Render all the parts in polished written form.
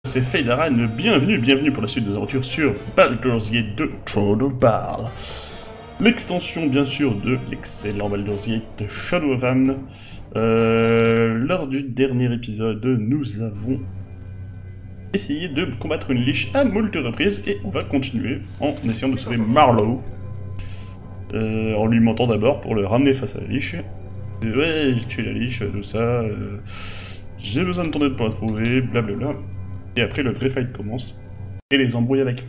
C'est Feidaran, bienvenue pour la suite des aventures sur Baldur's Gate 2 Throne of Bhaal. L'extension bien sûr de l'excellent Baldur's Gate Shadowvan. Lors du dernier épisode, nous avons essayé de combattre une liche à moult reprises et on va continuer en essayant de sauver Marlowe. En lui mentant d'abord pour le ramener face à la liche. Ouais, j'ai tué la liche, tout ça. J'ai besoin de ton aide pour la trouver, blablabla. Et après le vrai fight commence. Et les embrouilles avec.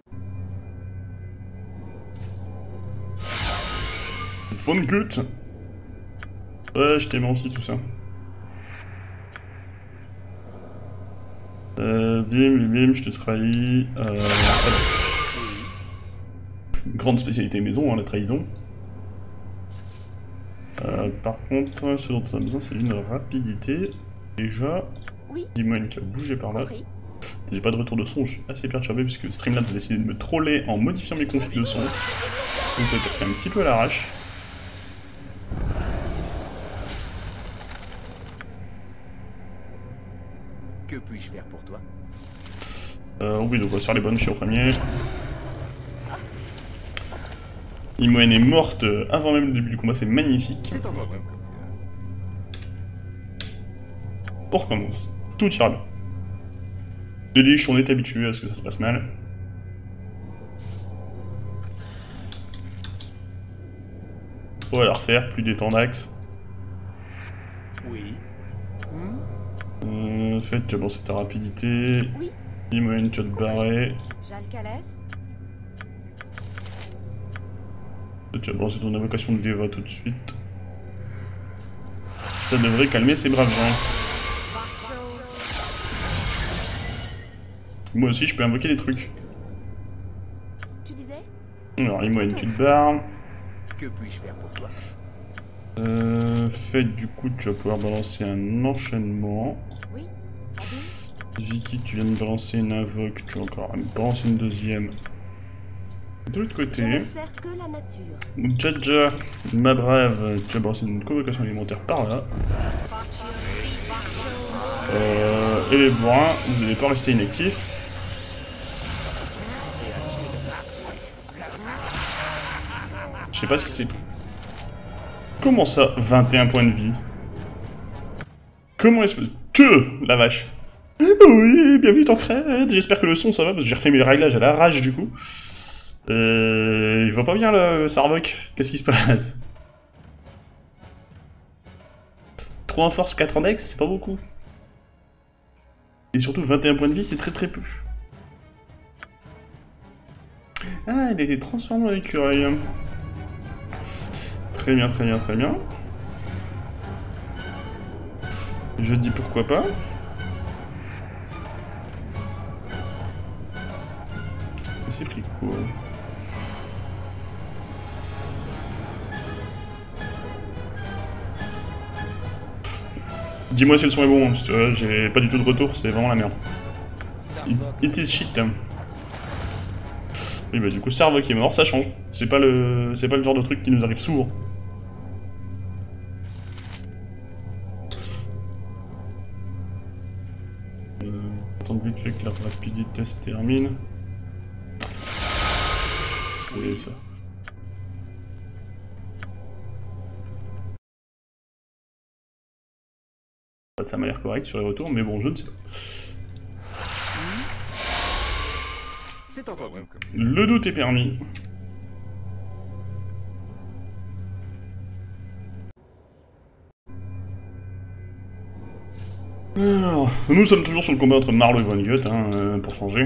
Von Gut. Ouais, je t'aimais aussi tout ça. Bim, je te trahis. Grande spécialité maison, hein, la trahison. Par contre, ce dont on a besoin, c'est une rapidité. Déjà, oui. Dis-moi une qui a bougé par là. Oui. J'ai pas de retour de son, je suis assez perturbé puisque Streamlabs a décidé de me troller en modifiant mes conflits de son. Donc ça a été fait un petit peu à l'arrache. Que puis-je faire pour toi? Oui, donc on va se faire les bonnes chez au premier. Imoen est morte avant même le début du combat, c'est magnifique. C'est entendu. On recommence. Tout ira bien. Les liches, on est habitué à ce que ça se passe mal. On va la refaire, plus des temps d'axe. Oui. Faites, tu as lancé ta rapidité. Oui. Imoen, tu vas te barrer. Jalcalès. Tu vas balancer ton invocation de Deva tout de suite. Ça devrait calmer ces braves gens. Moi aussi, je peux invoquer des trucs. Tu disais? Alors, Imoen, tu te barres. Que puis-je faire pour toi? Faites, du coup, tu vas pouvoir balancer un enchaînement. Oui. Vicky, tu viens de balancer une invoque, tu vas encore me balancer une deuxième. De l'autre Je côté, ne sers que la nature. Jaja, ma brave, tu vas balancer une convocation alimentaire par là. Et les bourrins, vous n'allez pas rester inactifs. Je sais pas ce que c'est. Comment ça, 21 points de vie? Comment est-ce que... la vache. Oui, bienvenue Tancred. J'espère que le son ça va, parce que j'ai refait mes réglages à l'arrache du coup. Il va pas bien le Sarvok. Qu'est-ce qui se passe? 3 en force, 4 en dex, c'est pas beaucoup. Et surtout 21 points de vie, c'est très peu. Ah, il a été transformé en écureuil. Très bien. Je dis pourquoi pas. Mais c'est pris quoi? Dis-moi si le son est bon, parce que j'ai pas du tout de retour, c'est vraiment la merde. It is shit. Oui bah du coup Sarvok qui est mort, ça change. C'est pas le genre de truc qui nous arrive souvent. Attends vite fait que la rapidité se termine. C'est ça. Ça m'a l'air correct sur les retours, mais bon, je ne sais pas. C'est entendu. Le doute est permis. Alors, nous sommes toujours sur le combat entre Marlowe et Von Gut, hein, pour changer.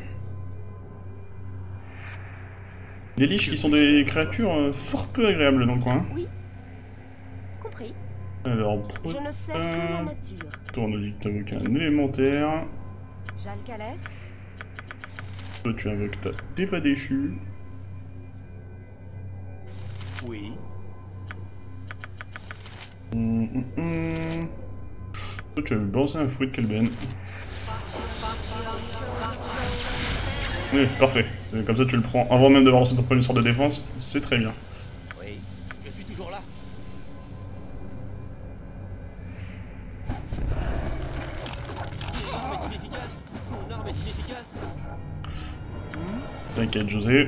Les liches qui sont des créatures fort peu agréables dans le coin. Oui. Compris. Alors, Je ne sers que la nature. toi on a dit que t'invoques un élémentaire. Jalcalès. Toi tu invoques ta Deva déchue. Oui. Toi tu as balancé un fouet de Kelben. Oui, parfait. Comme ça tu le prends avant même de lancer ton premier sort de défense, c'est très bien. Oui. Je suis toujours là. inefficace. T'inquiète, José.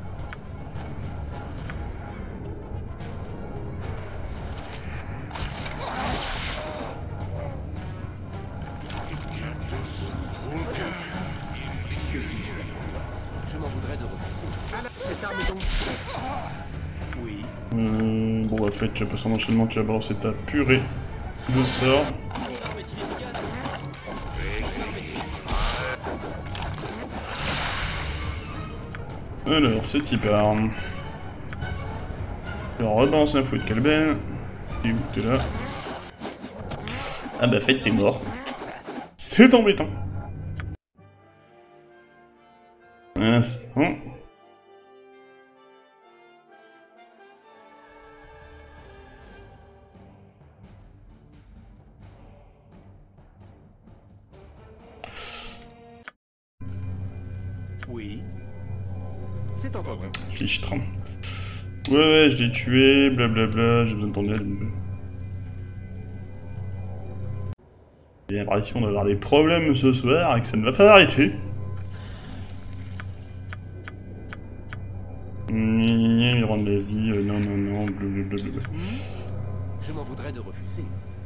Que puis-je faire pour toi? Je m'en voudrais de refuser. Alors, cette arme est donc... Oui. Bon, en fait, tu vas passer en enchaînement, tu vas balancer ta purée de sorts. L'arme est inefficace. Alors, c'est hyper. Alors, rebalance un fouet de Calben. Et où t'es là? Ah bah, fait, t'es mort. C'est embêtant. Un instant. Oui. C'est entendu. Fiche 30. Ouais, je l'ai tué, blablabla, j'ai besoin de ton aide. J'ai l'impression d'avoir des problèmes ce soir et que ça ne va pas arrêter. Il rend la vie, non, blablabla. Je m'en voudrais de refuser.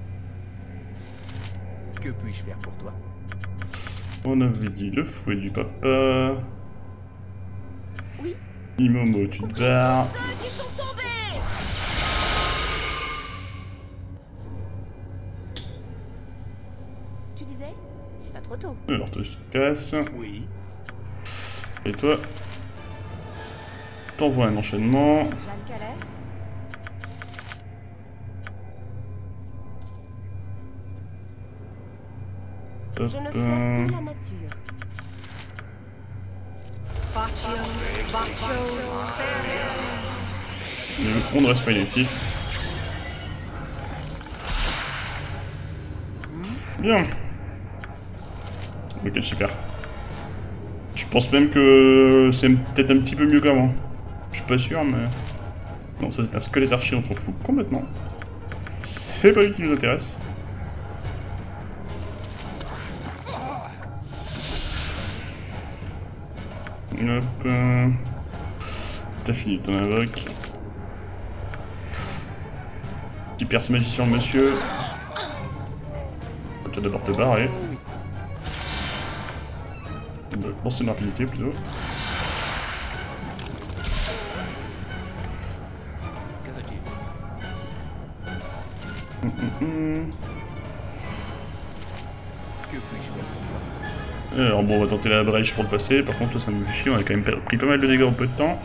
Que puis-je faire pour toi? On avait dit le fouet du papa. Oui. Imomo, tu te barres. Ceux qui sont tombés. Tu disais? Pas trop tôt. Alors toi, tu te casses. Oui. Et toi, t'envoies un enchaînement. Jalcalès. Hop, Je ne sers que la nature. on ne reste pas inactif. Bien. Ok, super. Je pense même que c'est peut-être un petit peu mieux qu'avant. Je suis pas sûr, mais... Non, ça c'est un squelette archer, on s'en fout complètement. C'est pas lui qui nous intéresse. Hop. T'as fini ton invoque. Tu perds ce magicien, monsieur. Tu vas d'abord te barrer. Bon, c'est une rapidité plutôt. Que veux-tu? Que puis-je faire pour toi? Alors bon, on va tenter la brèche pour le passer. Par contre, là, ça me fait chier. On a quand même pris pas mal de dégâts en peu de temps.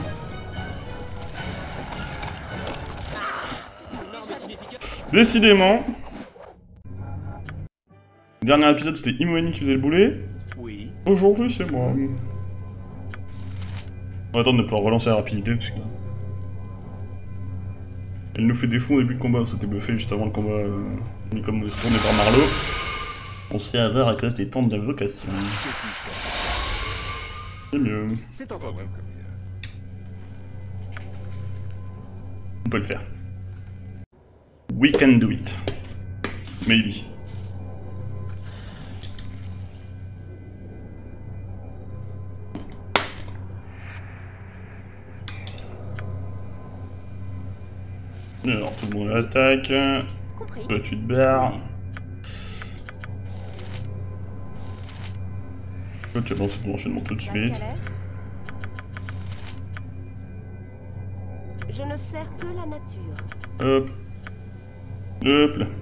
Décidément. Dernier épisode, c'était Imoeni qui faisait le boulet. Oui. Aujourd'hui, c'est moi. On va attendre de pouvoir relancer la rapidité parce que... Elle nous fait défaut au début de combat, on s'était buffé juste avant le combat. Comme on est tourné par Marlowe. On se fait avoir à cause des temps d'invocation. Que puis-je faire? C'est mieux. C'est entendu. On peut le faire. We can do it. Maybe. Alors tout le monde attaque. Compris. Toi tu te barres. Toi tu as lancé ton enchaînement tout de suite. Jalcalès. Je ne sers que la nature. Hop. Hop là.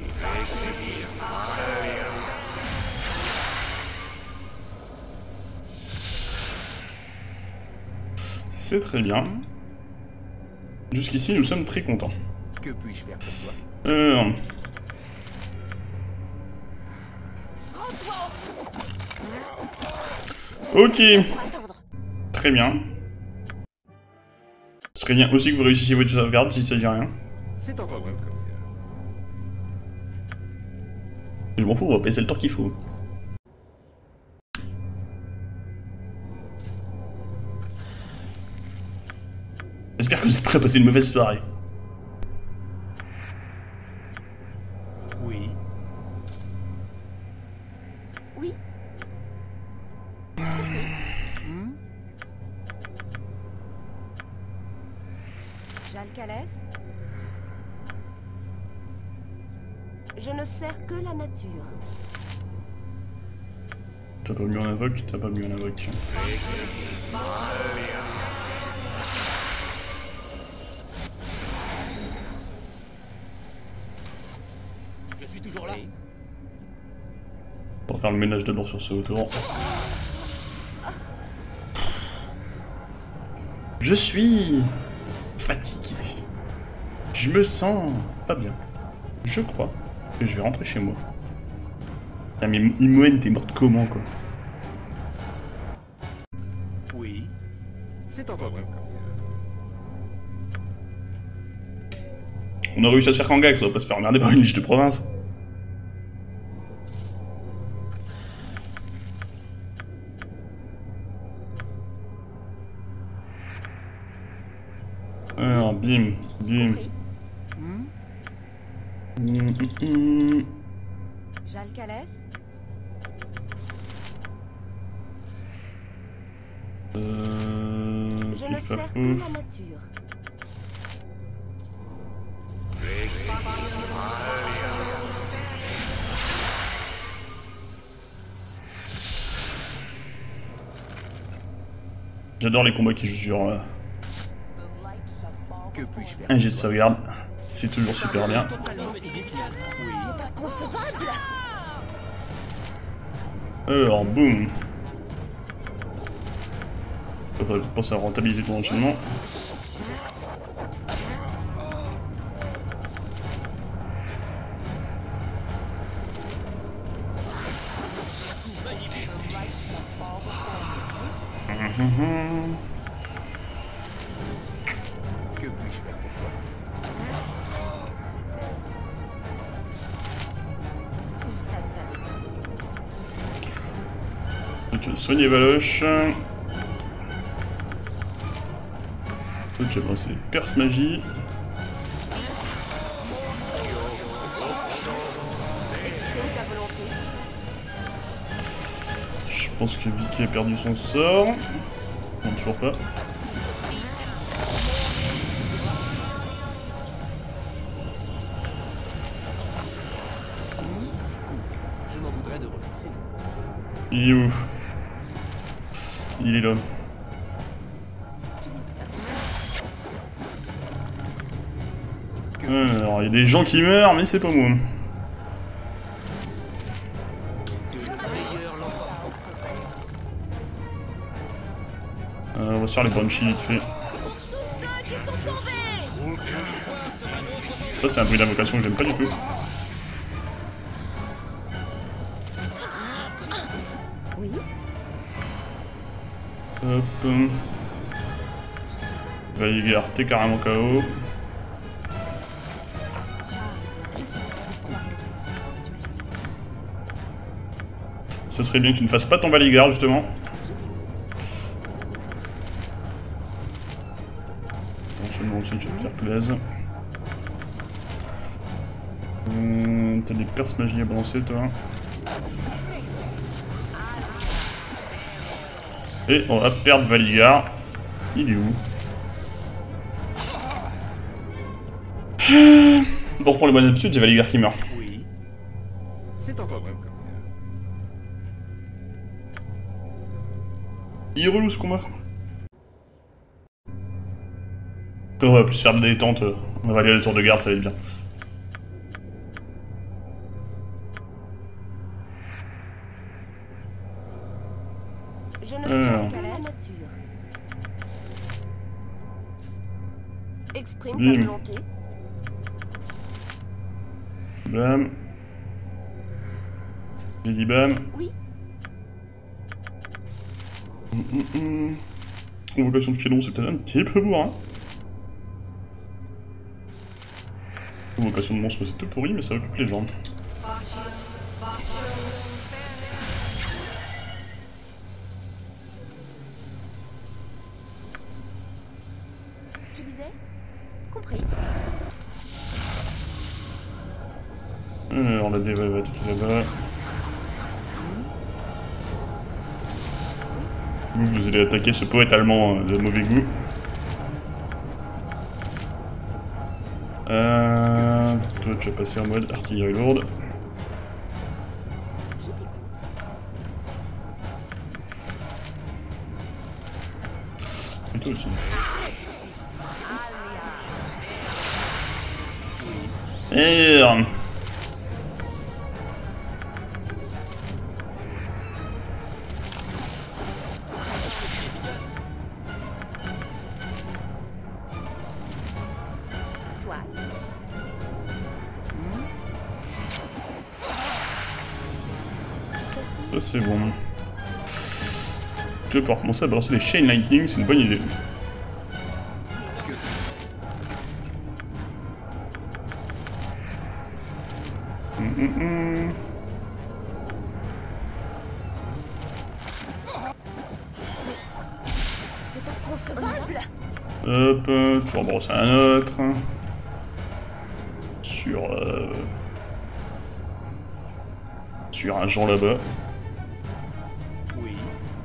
C'est très bien. Jusqu'ici nous sommes très contents. Que puis-je faire pour toi? Ok. Pour attendre. Très bien. Ce serait bien aussi que vous réussissiez votre sauvegarde si ça dit rien. C'est entendu. Je m'en fous, on va passer le temps qu'il faut. J'espère que vous êtes prêts à passer une mauvaise soirée. Oui. Oui. Jalcalès. Je ne sers que la nature. T'as pas mis en invoque, t'as pas mis en invoque. Je suis toujours là. Pour faire le ménage d'abord sur ce tour. Je suis fatigué. Je me sens pas bien. Je crois que je vais rentrer chez moi. Ah mais Imoen, t'es morte comment quoi? Oui. C'est entendu. On a réussi à se faire Kangak, ça va pas se faire emmerder par une liche de province. Alors, bim, bim. Jalcalès. Je ne sers que la nature. J'adore les combats qui jouent sur Que puis-je faire? un jet de sauvegarde. C'est toujours super bien. Totalement inutile. Oui. C'est inconcevable. Alors, boum. Faudrait penser à rentabiliser ton enchaînement. Que puis-je faire pour toi? Tu vas soigner Valoche. J'ai lancé Perce Magie. Je pense que Vicky a perdu son sort. Non, toujours pas. Je m'en voudrais de refuser. Il est où? Il est là. Alors, il y a des gens qui meurent, mais c'est pas moi. Que le meilleur l'emporte. On va se faire les Banshees vite fait. Ça, c'est un bruit d'invocation que j'aime pas du tout. Oui. Hop. Valigar, t'es carrément KO. Ça serait bien que tu ne fasses pas ton Valigar, justement. Enchaînement aussi, tu vas te faire plaisir. T'as des perces magie à balancer, toi. Et on va perdre Valigar. Il est où? On reprend les bonnes habitudes, c'est Valigar qui meurt. Oui. C'est entendu. Il est relou ce combat. On va plus faire de détente, on va aller à la tour de garde, ça va être bien. Je ne sers que la nature. Exprime ta Bim. volonté. Bam. J'ai dit bam. Oui. Convocation de Félon, c'est peut-être un petit peu bourrin. Convocation de monstre, c'est tout pourri, mais ça occupe les jambes. Tu disais? Compris. Alors la déva va attaquer là-bas. Vous allez attaquer ce poète allemand de mauvais goût. Toi, tu vas passer en mode artillerie lourde. Je t'écoute. Et toi aussi. Merde. Soit. Ça c'est bon. Tu vas pouvoir commencer à balancer les Chain Lightning, c'est une bonne idée. C'est inconcevable. Hop, toujours brosser un autre. Sur un Jean là-bas. Oui.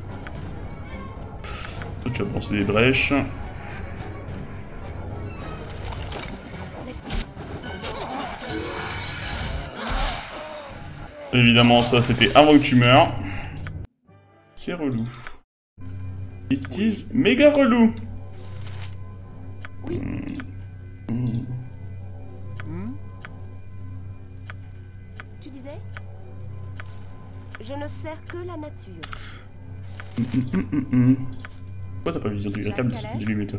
Toi, tu vas brosser des brèches. Évidemment, ça c'était avant que tu meurs. C'est relou. It is méga relou. Oui. Tu disais? Je ne sers que la nature. Pourquoi t'as pas vision du véritable du limite?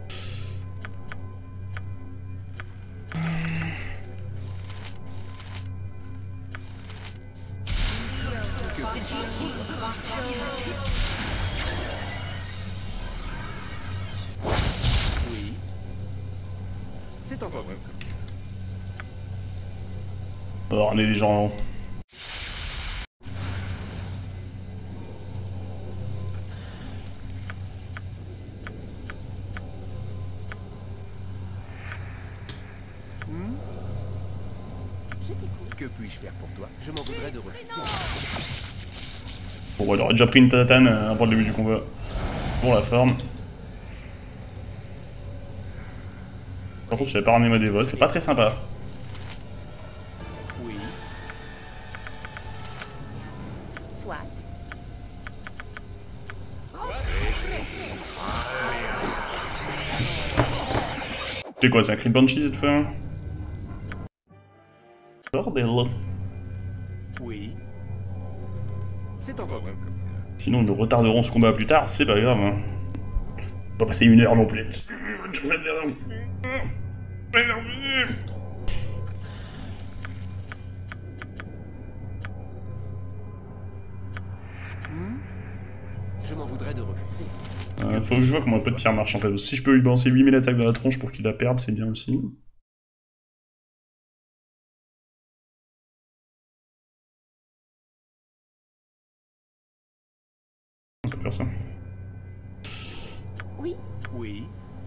Oui. C'est entendu. Alors, on est des gens. Je t'écoute. Que puis-je faire pour toi? Je m'en voudrais de refuser. Bon, il aurait déjà pris une tatane avant le début du combat. Pour la forme. Par contre, j'avais pas ramené ma dévote, c'est pas très sympa. Oui. Soit. C'est quoi, c'est un cri de Banshee cette fois? Bordel. Oui. C'est entendu. Sinon, nous retarderons ce combat plus tard, c'est pas grave. Hein. On va passer 1 heure non plus. Je m'en voudrais de refuser. Faut que je vois comment un peu de pierre marche en fait. Si je peux lui balancer 8000 attaques dans la tronche pour qu'il la perde, c'est bien aussi. On peut faire ça. Oui. Oui.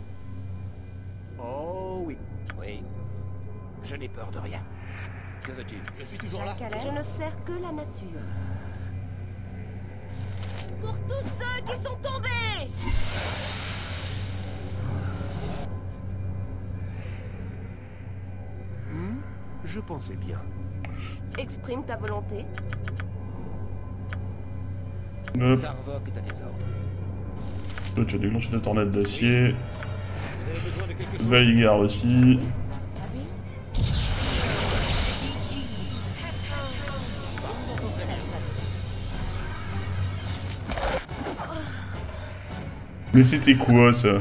Oh oui. Oui. Je n'ai peur de rien. Que veux-tu? Je suis toujours là. Je ne sers que la nature. Pour tous ceux qui sont tombés! Je pensais bien. Exprime ta volonté. Hop. Sarvok est à tes ordres. Toi, tu as déclenché ta tornade d'acier. Vous avez besoin de quelque chose? Valigar aussi. Oui. Mais c'était quoi ça?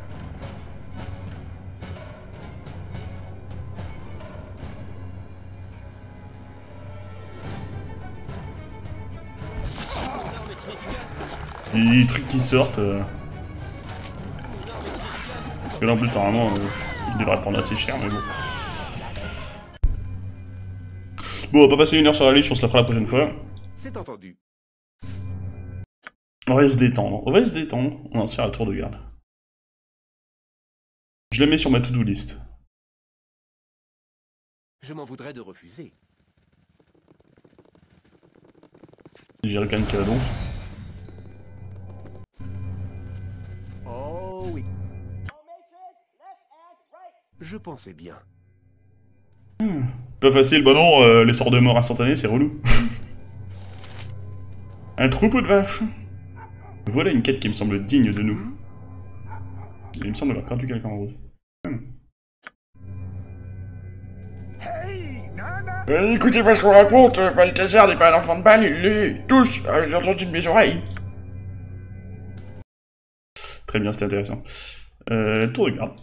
Les trucs qui sortent. Parce que là en plus normalement il devrait prendre assez cher mais bon. Bon on va pas passer 1 heure sur la liste, on se la fera la prochaine fois. C'est entendu. On va se détendre, on va se détendre, on va se faire un tour de garde. Je la mets sur ma to-do list. Je m'en voudrais de refuser. Jerrycan qui a la donf. Oh oui. Je pensais bien. Pas facile, bah non, les sorts de mort instantanés, c'est relou. Un troupeau de vaches. Voilà une quête qui me semble digne de nous. Il me semble avoir perdu quelqu'un en route. Écoutez pas ce qu'on raconte, Balthazar n'est pas un enfant de balle, il l'est tous, j'ai entendu de mes oreilles. Très bien, c'était intéressant. Tour de garde.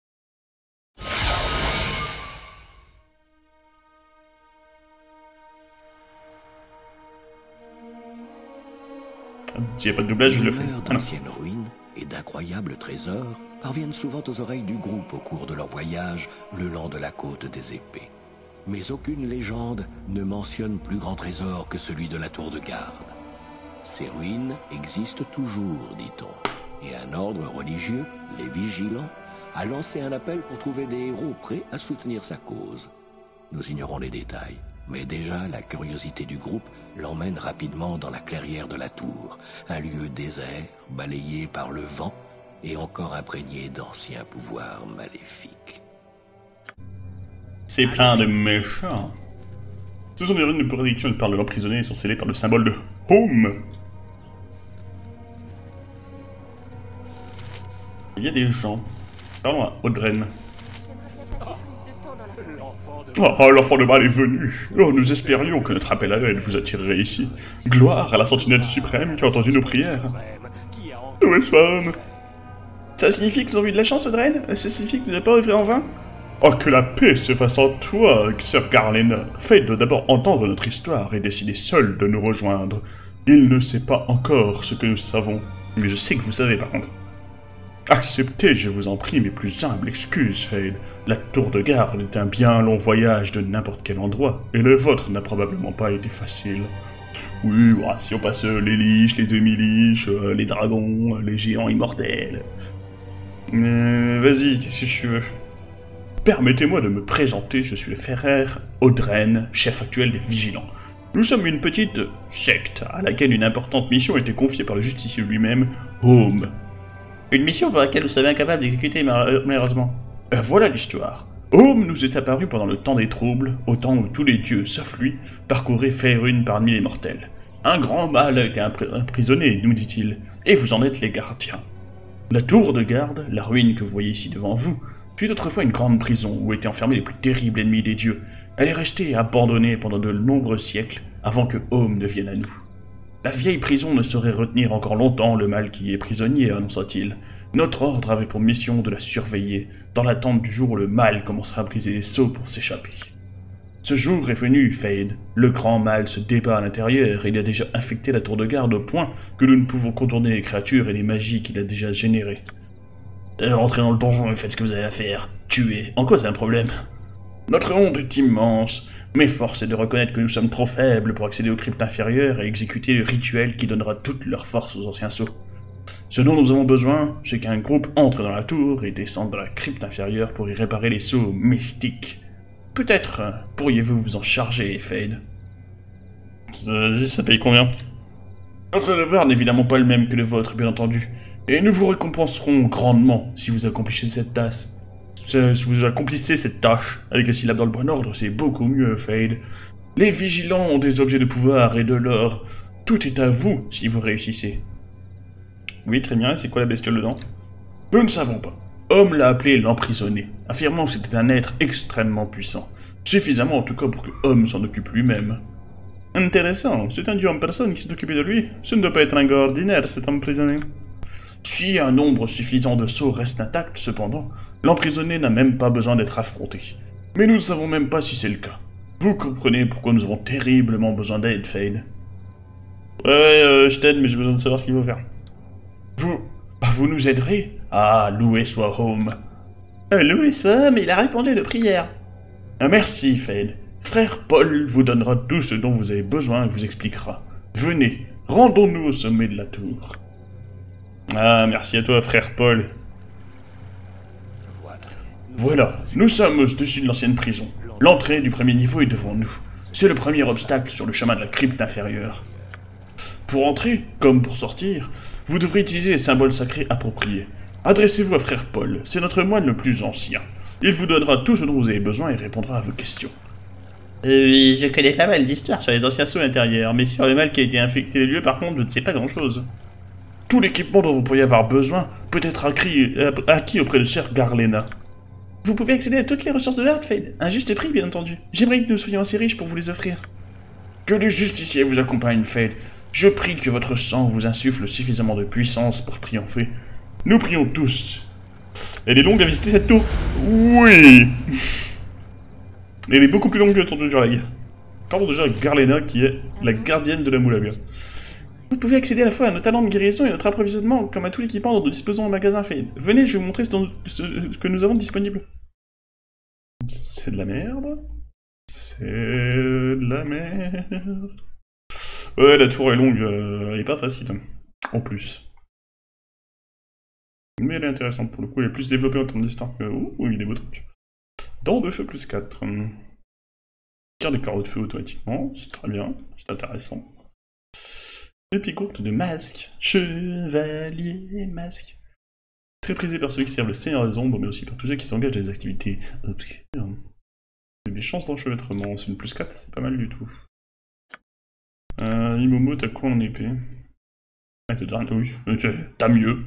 S'il n'y a pas de doublage, je le fais. D'anciennes ruines et d'incroyables trésors parviennent souvent aux oreilles du groupe au cours de leur voyage le long de la côte des épées. Mais aucune légende ne mentionne plus grand trésor que celui de la tour de garde. Ces ruines existent toujours, dit-on, et un ordre religieux, les Vigilants, a lancé un appel pour trouver des héros prêts à soutenir sa cause. Nous ignorons les détails, mais déjà la curiosité du groupe l'emmène rapidement dans la clairière de la tour, un lieu désert, balayé par le vent et encore imprégné d'anciens pouvoirs maléfiques. C'est plein de méchants. Ce sont des runes de prédiction et parlent de l'emprisonné et sont scellées par le symbole de Home. Il y a des gens. Parlons à Audren. Oh, l'enfant de balle est venu. Oh, nous espérions que notre appel à l'aide vous attirerait ici. Gloire à la sentinelle suprême qui a entendu nos prières. Où est-ce femme? Ça signifie qu'ils ont eu de la chance, Audren? Ça signifie que tu n'as pas œuvré en vain? Oh, que la paix se fasse en toi, Sir Garlena. Fate doit d'abord entendre notre histoire et décider seul de nous rejoindre. Il ne sait pas encore ce que nous savons, mais je sais que vous savez par contre. Acceptez, je vous en prie, mes plus humbles excuses, Fade. La tour de garde est un bien long voyage de n'importe quel endroit, et le vôtre n'a probablement pas été facile. Oui, si on passe les liches, les demi-liches, les dragons, les géants immortels... Vas-y, qu'est-ce que tu veux? Permettez-moi de me présenter, je suis le frère Audren, chef actuel des Vigilants. Nous sommes une petite secte, à laquelle une importante mission a été confiée par le justicier lui-même, Home. Une mission pour laquelle vous serez incapable d'exécuter, malheureusement. Voilà l'histoire. Home nous est apparu pendant le temps des troubles, au temps où tous les dieux, sauf lui, parcouraient Faerûn parmi les mortels. Un grand mal a été emprisonné, nous dit-il, et vous en êtes les gardiens. La tour de garde, la ruine que vous voyez ici devant vous, fut autrefois une grande prison où étaient enfermés les plus terribles ennemis des dieux. Elle est restée abandonnée pendant de nombreux siècles avant que Home ne vienne à nous. La vieille prison ne saurait retenir encore longtemps le mal qui y est prisonnier, annonça-t-il. Notre ordre avait pour mission de la surveiller, dans l'attente du jour où le mal commencera à briser les sceaux pour s'échapper. Ce jour est venu, Fade. Le grand mal se débat à l'intérieur et il a déjà infecté la tour de garde au point que nous ne pouvons contourner les créatures et les magies qu'il a déjà générées. Rentrez dans le donjon et faites ce que vous avez à faire. Tuez. En quoi c'est un problème? Notre honte est immense, mais force est de reconnaître que nous sommes trop faibles pour accéder aux cryptes inférieures et exécuter le rituel qui donnera toute leur force aux anciens sceaux. Ce dont nous avons besoin, c'est qu'un groupe entre dans la tour et descende dans la crypte inférieure pour y réparer les sceaux mystiques. Peut-être pourriez-vous vous en charger, Fade. Vas-y, ça paye combien? Notre devoir n'est évidemment pas le même que le vôtre, bien entendu, et nous vous récompenserons grandement si vous accomplissez cette tâche. Si vous accomplissez cette tâche avec les syllabes dans le bon ordre, c'est beaucoup mieux, Fade. Les vigilants ont des objets de pouvoir et de l'or. Tout est à vous si vous réussissez. Oui, très bien, c'est quoi la bestiole dedans? Nous ne savons pas. Homme l'a appelé l'emprisonné, affirmant que c'était un être extrêmement puissant. Suffisamment en tout cas pour que Homme s'en occupe lui-même. Intéressant, c'est un dieu en personne qui s'est occupé de lui. Ce ne doit pas être un gars ordinaire, cet emprisonné. Si un nombre suffisant de sceaux reste intact, cependant, l'emprisonné n'a même pas besoin d'être affronté. Mais nous ne savons même pas si c'est le cas. Vous comprenez pourquoi nous avons terriblement besoin d'aide, Fade. Ouais, je t'aide, mais j'ai besoin de savoir ce qu'il faut faire. Vous nous aiderez? Ah, loué soit Home. Loué soit Home, il a répondu de prière. Merci, Fade. Frère Paul vous donnera tout ce dont vous avez besoin et vous expliquera. Venez, rendons-nous au sommet de la tour. Ah, merci à toi, frère Paul. Voilà, nous sommes au-dessus de l'ancienne prison. L'entrée du premier niveau est devant nous. C'est le premier obstacle sur le chemin de la crypte inférieure. Pour entrer, comme pour sortir, vous devrez utiliser les symboles sacrés appropriés. Adressez-vous à frère Paul, c'est notre moine le plus ancien. Il vous donnera tout ce dont vous avez besoin et répondra à vos questions. Oui, je connais pas mal d'histoires sur les anciens sauts intérieurs, mais sur le mal qui a été infecté les lieux, par contre, je ne sais pas grand-chose. Tout l'équipement dont vous pourriez avoir besoin peut être acquis auprès de Sir Garlena. Vous pouvez accéder à toutes les ressources de l'Artfade, à un juste prix, bien entendu. J'aimerais que nous soyons assez riches pour vous les offrir. Que les justiciers vous accompagnent, Fade. Je prie que votre sang vous insuffle suffisamment de puissance pour triompher. Nous prions tous. Elle est longue à visiter cette tour? Oui. Elle est beaucoup plus longue que la tour de Durlag. Parlons déjà à Garlena, qui est la gardienne de la Moulaga. Vous pouvez accéder à la fois à nos talents de guérison et notre approvisionnement, comme à tout l'équipement dont nous disposons au magasin Fade. Venez, je vais vous montrer ce que nous avons disponible. C'est de la merde. C'est de la merde. Ouais, la tour est longue, elle est pas facile. En plus. Mais elle est intéressante pour le coup, elle est plus développée en termes d'histoire que... Ouh, il y a des beaux trucs. Dents de feu plus 4. Carte de carreaux de feu automatiquement, c'est très bien, c'est intéressant. Épicourte de masque. Chevalier masque. Très prisé par ceux qui servent le Seigneur des Ombres, mais aussi par tous ceux qui s'engagent dans des activités obscures. Avec des chances d'enchevêtrement, c'est une plus 4, c'est pas mal du tout. Imomo, t'as quoi en épée? Ah, oui, t'as mieux.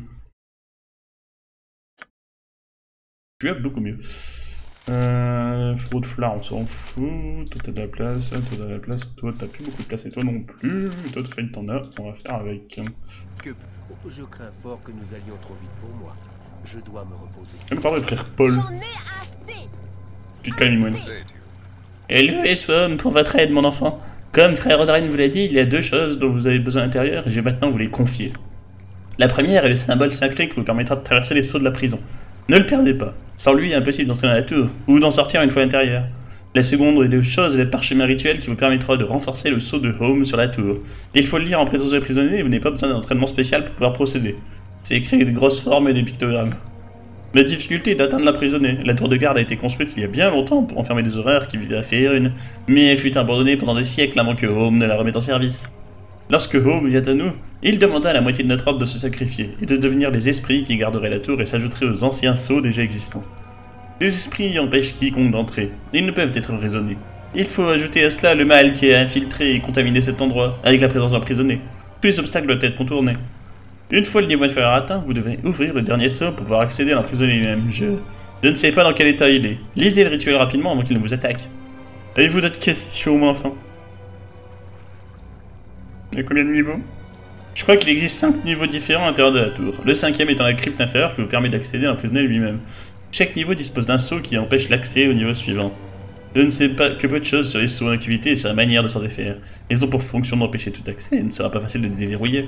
Tu as beaucoup mieux. Fraude de flare, on s'en fout. Toi t'as de la place, toi t'as de la place, toi t'as plus beaucoup de place et toi non plus. Toi Fade t'en as, on va faire avec. Je crains fort que nous allions trop vite pour moi. Je dois me reposer. Elle me parle de frère Paul. J'en ai assez. Putain, Mimoine. Hello Swam, pour votre aide, mon enfant. Comme frère Odrain vous l'a dit, il y a deux choses dont vous avez besoin à l'intérieur et je vais maintenant vous les confier. La première est le symbole sacré qui vous permettra de traverser les sceaux de la prison. Ne le perdez pas. Sans lui, impossible d'entrer dans la tour, ou d'en sortir une fois à l'intérieur. La seconde des choses est le parchemin rituel qui vous permettra de renforcer le sceau de Home sur la tour. Il faut le lire en présence des prisonniers et vous n'avez pas besoin d'un entraînement spécial pour pouvoir procéder. C'est écrit avec de grosses formes et des pictogrammes. La difficulté est d'atteindre la prisonnée. La tour de garde a été construite il y a bien longtemps pour enfermer des horreurs qui vivaient à Faerun, mais elle fut abandonnée pendant des siècles avant que Home ne la remette en service. Lorsque Home vient à nous, il demanda à la moitié de notre ordre de se sacrifier et de devenir les esprits qui garderaient la tour et s'ajouteraient aux anciens sceaux déjà existants. Les esprits empêchent quiconque d'entrer, ils ne peuvent être raisonnés. Il faut ajouter à cela le mal qui a infiltré et contaminé cet endroit, avec la présence d'un prisonnier. Tous les obstacles doivent être contournés. Une fois le niveau inférieur atteint, vous devez ouvrir le dernier sceau pour pouvoir accéder à l'emprisonné lui-même. Je ne sais pas dans quel état il est. Lisez le rituel rapidement avant qu'il ne vous attaque. Avez-vous d'autres questions, mon enfant? Il y a combien de niveaux? Je crois qu'il existe 5 niveaux différents à l'intérieur de la tour. Le 5e étant la crypte inférieure qui vous permet d'accéder à l'emprisonné lui-même. Chaque niveau dispose d'un sceau qui empêche l'accès au niveau suivant. Je ne sais pas que peu de choses sur les sceaux en activité et sur la manière de s'en défaire. Ils ont pour fonction d'empêcher tout accès et il ne sera pas facile de les déverrouiller.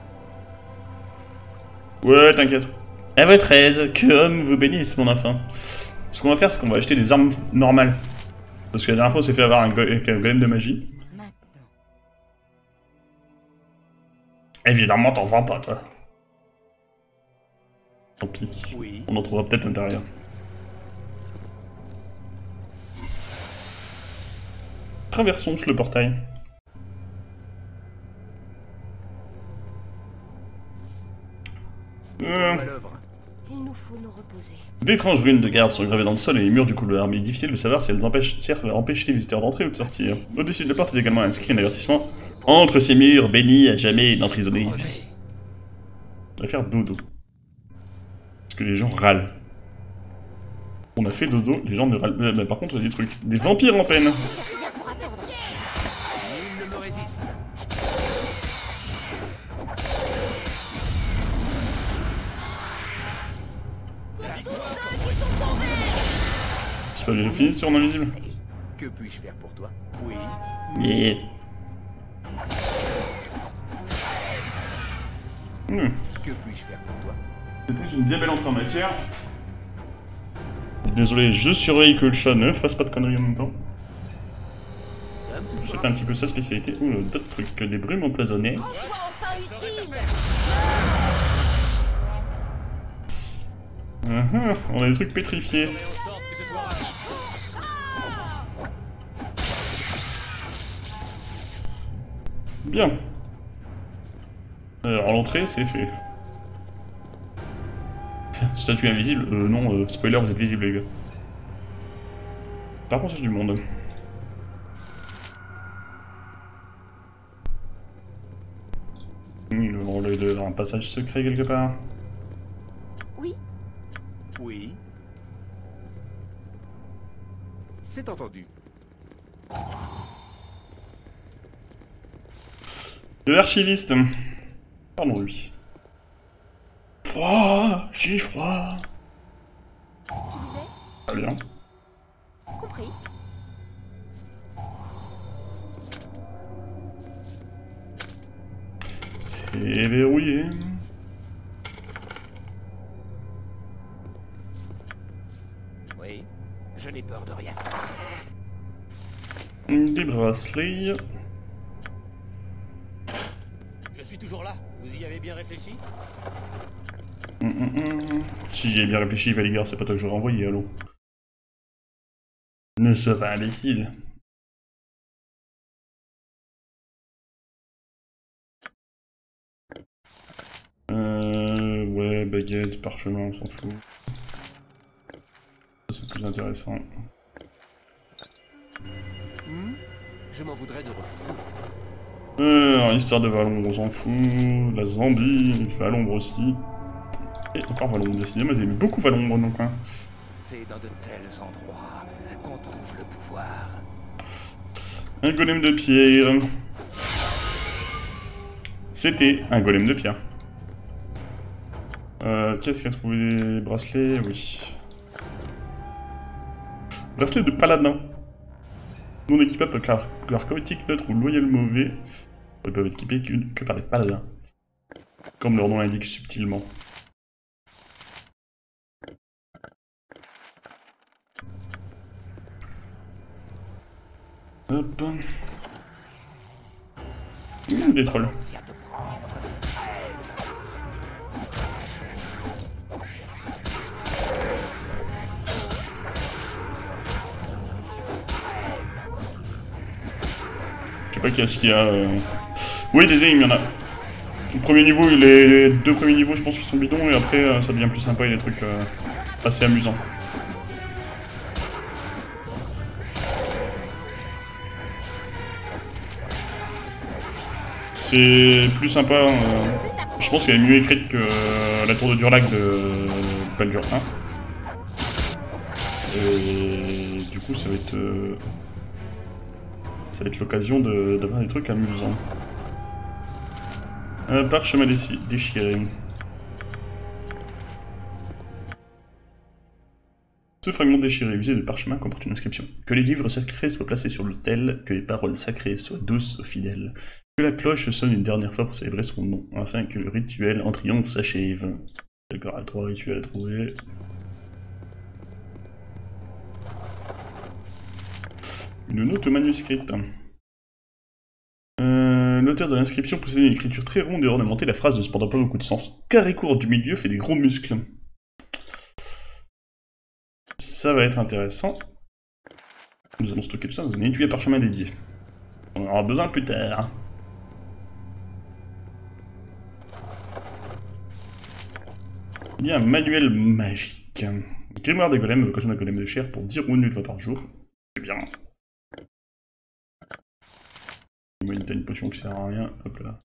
Ouais, t'inquiète. À votre aise, que Homme vous bénisse, mon enfant. Ce qu'on va faire, c'est qu'on va acheter des armes normales. Parce que la dernière fois, on s'est fait avoir un golem de magie. Évidemment, t'en vends pas, toi. Tant pis. Oui. On en trouvera peut-être à l'intérieur. Traversons le portail. Il nous faut nous reposer. D'étranges runes de garde sont gravées dans le sol et les murs du couloir, mais il est difficile de savoir si elles servent à empêcher les visiteurs d'entrer ou de sortir. Au-dessus de la porte est également inscrit un avertissement. Entre ces murs, bénis à jamais l'emprisonné. On va faire dodo. Parce que les gens râlent. On a fait dodo, les gens ne râlent. Mais par contre, il y a des trucs. Des vampires en peine. Nul ne me résiste. C'est pas déjà fini sur Invisible? Que puis-je faire pour toi? Oui. Yeah. Que puis-je faire pour toi? C'était une bien belle entrée en matière. Désolé, je surveille que le chat ne fasse pas de conneries en même temps. C'est un petit peu sa spécialité. Ouh, d'autres trucs, des brumes empoisonnées. On a des trucs pétrifiés. Bien. Alors l'entrée, c'est fait. Statue invisible? Non, spoiler, vous êtes visible les gars. Par contre, c'est du monde. Il doit y avoir un passage secret quelque part. Oui, Oui. C'est entendu. Et l'archiviste. Pardon, lui. Froid, j'ai froid. tu disais? Très bien. Compris. C'est verrouillé. Oui, je n'ai peur de rien. Des bracelets. Je suis toujours là. Vous y avez bien réfléchi? Si j'y ai bien réfléchi, Valigar, c'est pas toi que j'aurais envoyé, allô. Ne sois pas imbécile. Ouais, baguette, parchemin, on s'en fout. Ça, c'est plus intéressant. Je m'en voudrais de refuser. Alors, histoire de Valombre, on s'en fout. La Zambie, Valombre aussi. Et encore Valombre, décidément, ils aimaient beaucoup Valombre, donc. Hein. C'est dans de tels endroits qu'on trouve le pouvoir. Un golem de pierre. C'était un golem de pierre. Qu'est-ce qu'il a trouvé? Bracelet, oui. Bracelet de paladin. Non équipable par leur chaotique neutre ou loyal mauvais. Ils peuvent être équipés que par des paladins. Comme leur nom l'indique subtilement. Hop. Des trolls. Je sais pas qu'est-ce qu'il y a. Oui, des énigmes, il y en a. Le premier niveau, les deux premiers niveaux, je pense qu'ils sont bidons, et après, ça devient plus sympa et des trucs assez amusants. C'est plus sympa. Je pense qu'elle est mieux écrite que la tour de Durlac de Baldur 1. Et du coup, ça va être l'occasion d'avoir des trucs amusants. Parchemin déchiré. Ce fragment déchiré usé de parchemin comporte une inscription. Que les livres sacrés soient placés sur l'autel, que les paroles sacrées soient douces aux fidèles, que la cloche sonne une dernière fois pour célébrer son nom, afin que le rituel en triomphe s'achève. D'accord, à 3 rituels à trouver. Une note manuscrite. L'auteur de l'inscription possédait une écriture très ronde et ornementée, la phrase ne cependant pas beaucoup de sens. Carré court du milieu fait des gros muscles. Ça va être intéressant. Nous allons stocker tout ça dans un étui à parchemin dédié. On en aura besoin plus tard. Il y a un manuel magique. Grimoire des golems, vocation d'un golem de chair pour 10 runes une fois par jour. C'est bien. Moi, t'as une potion qui sert à rien. Hop là.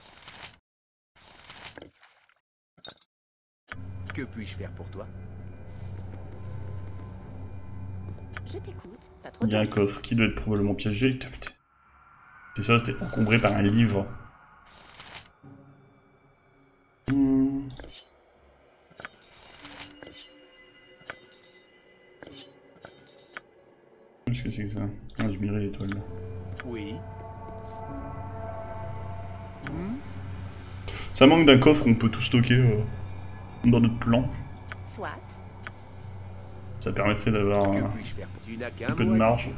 Que puis-je faire pour toi? Je t'écoute, pas trop Il y a un coffre qui doit être probablement piégé. C'est ça, c'était encombré par un livre. Qu'est-ce que c'est que ça? Ah, je mirais l'étoile là. Oui. Ça manque d'un coffre, on peut tout stocker dans notre plan. Soit. Ça permettrait d'avoir Que puis-je faire pour... Tu n'as qu'un un peu de mot à marge.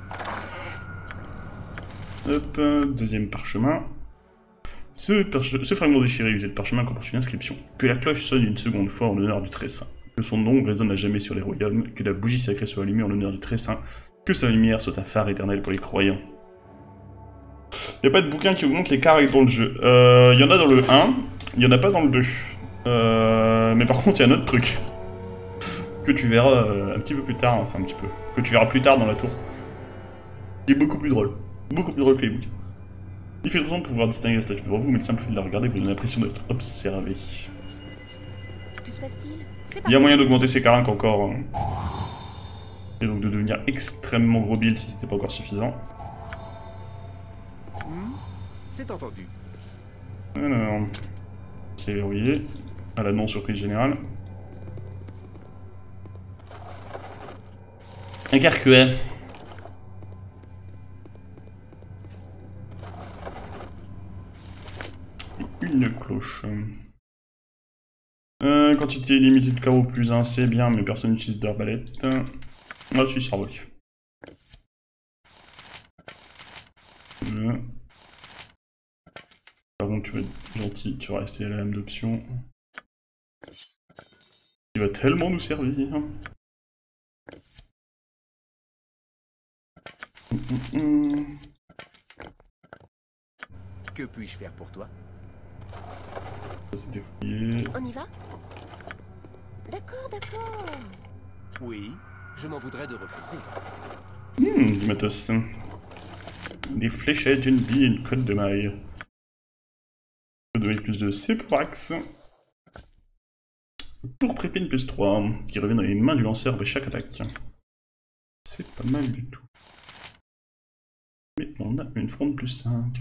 dire. Hop, deuxième parchemin. Ce fragment déchiré usé de parchemin comporte une inscription. Que la cloche sonne une seconde fois en l'honneur du Très Saint. Que son nom résonne à jamais sur les royaumes. Que la bougie sacrée soit allumée en l'honneur du Très Saint. Que sa lumière soit un phare éternel pour les croyants. Il n'y a pas de bouquin qui augmente les cartes dans le jeu. Il y en a dans le 1, il n'y en a pas dans le 2. Mais par contre, il y a un autre truc. Que tu verras un petit peu plus tard, enfin un petit peu. Que tu verras plus tard dans la tour. Il est beaucoup plus drôle. Beaucoup plus drôle que les bouquins. Il fait trop long pour pouvoir distinguer la statue devant vous, mais le simple fait de la regarder vous donne l'impression d'être observé. Que se passe-t-il? C'est Il y a moyen d'augmenter ses carinques encore. Et donc de devenir extrêmement gros build si c'était pas encore suffisant. C'est entendu. Alors... C'est verrouillé. À la non-surprise générale. Un carquet. Et une cloche. Quantité illimitée de carreaux plus 1, c'est bien, mais personne n'utilise d'arbalète. Ah si, c'est revolu. Par contre, tu vas être gentil, tu vas rester à la lame d'option. Il va tellement nous servir. Que puis-je faire pour toi? Ça c'était fouillé. On y va? D'accord, d'accord. Oui, je m'en voudrais de refuser. Du matos. Des fléchettes, une bille et une cotte de maille. Cotte de maille plus 2, c'est pour Axe. Pour Prépine plus 3, qui revient dans les mains du lanceur de chaque attaque. C'est pas mal du tout. Mais on a une fronde plus 5.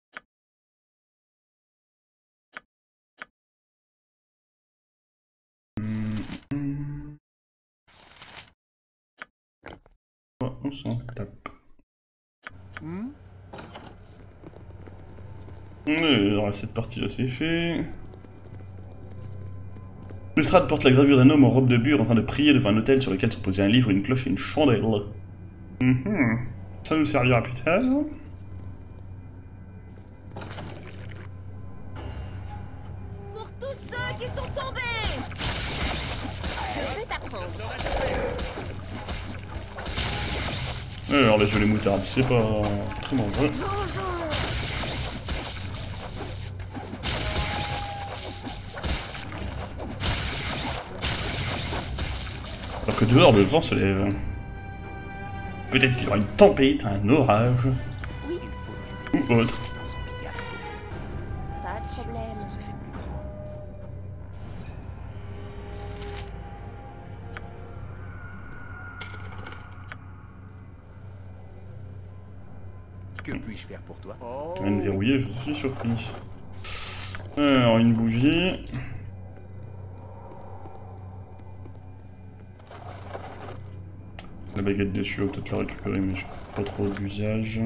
On s'en tape. Alors cette partie là c'est fait. L'estrade porte la gravure d'un homme en robe de bure en train de prier devant un autel sur lequel sont posés un livre, une cloche et une chandelle. Ça nous servira plus tard. Pour tous ceux qui sont tombés, je vais t'apprendre. Alors là je les moutardes, c'est pas très dangereux. Alors que dehors le vent se lève. Peut-être qu'il y aura une tempête, un orage. Oui, ou autre. pas de problème. Que puis-je faire pour toi? Rien de verrouillé, je suis surpris. Alors une bougie. La baguette dessus, on va peut-être la récupérer, mais j'ai pas trop d'usage.